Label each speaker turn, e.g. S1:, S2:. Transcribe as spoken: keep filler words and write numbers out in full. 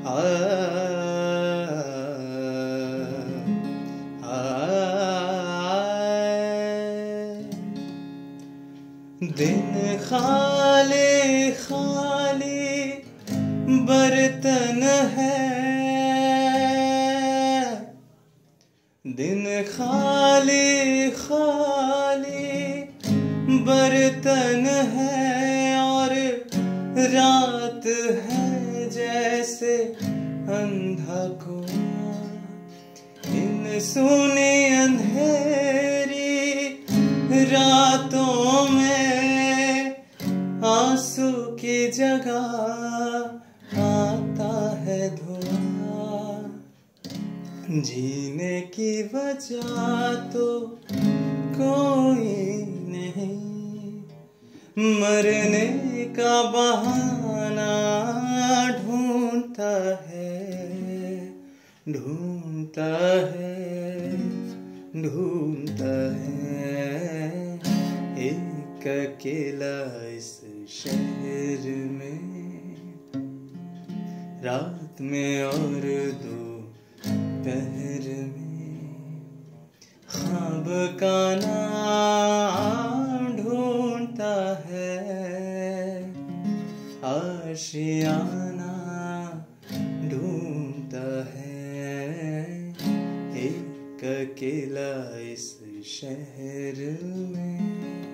S1: आ, आ, दिन खाली खाली बर्तन है, दिन खाली खाली बर्तन है और रात है जैसे अंधा कुआं। इन सुनी अंधेरी रातों में आंसू की जगह आता है धुआं। जीने की वजह तो कोई नहीं, मरने का बहाना ढूंढता है, ढूंढता है, ढूंढता है। एक अकेला इस शहर में, रात में और दो पहर में, ख्वाब का नाम ढूंढता है, आशियाना ढूंढता है। एक अकेला इस शहर में।